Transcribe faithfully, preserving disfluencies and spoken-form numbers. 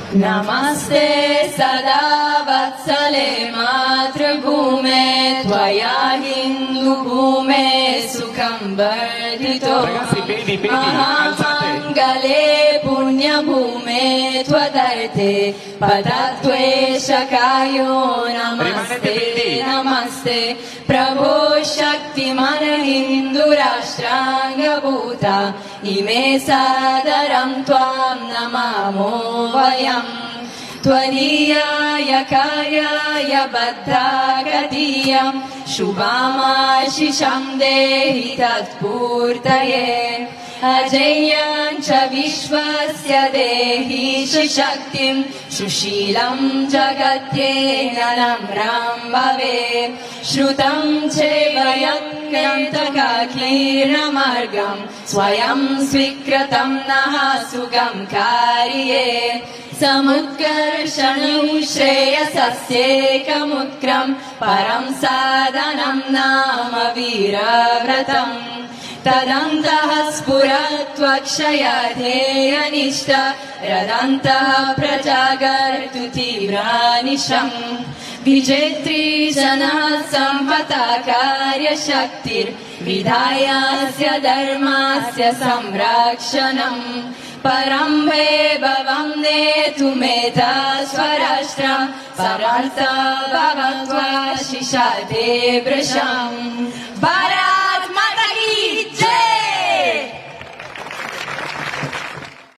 नमस्ते सदा वत्सले मातृभूमे त्वया हिन्दुभूमे सुखं वर्धितो महामङ्गले पुण्यभूमे त्वदर्थे पदद्वेषकायो नमस्ते नमस्ते प्रभो शक्तिमन हिन्दुराष्ट्राङ्गभूता इमे सादरं त्वां नमामो वयम् त्वदीयाय कार्याय बद्धागतीयं शुभामाशिषं देहि तत्पूर्तये अजेयं च विश्वस्य देहि शक्तिं सुशीलं जगत्येन नम्रं भवेत् श्रुतं चेवयज्ञन्तकाकीर्णमार्गं स्वयं स्वीकृतं नः सुगं कार्ये समुत्कर्षणं श्रेयसस्येकमुत्क्रं परं साधनं नाम वीरव्रतम् तदन्तः स्फुरत्वक्षयधेयनिष्ठ रदन्तः प्रजागर्तु तीव्रानिशम् विजेत्री जनः सम्पता कार्यशक्तिर्विधायास्य धर्मस्य संरक्षणम् परं वैभवं नेतुमेता स्वराष्ट्र परर्थ भवत्वा शिशाते वृषम्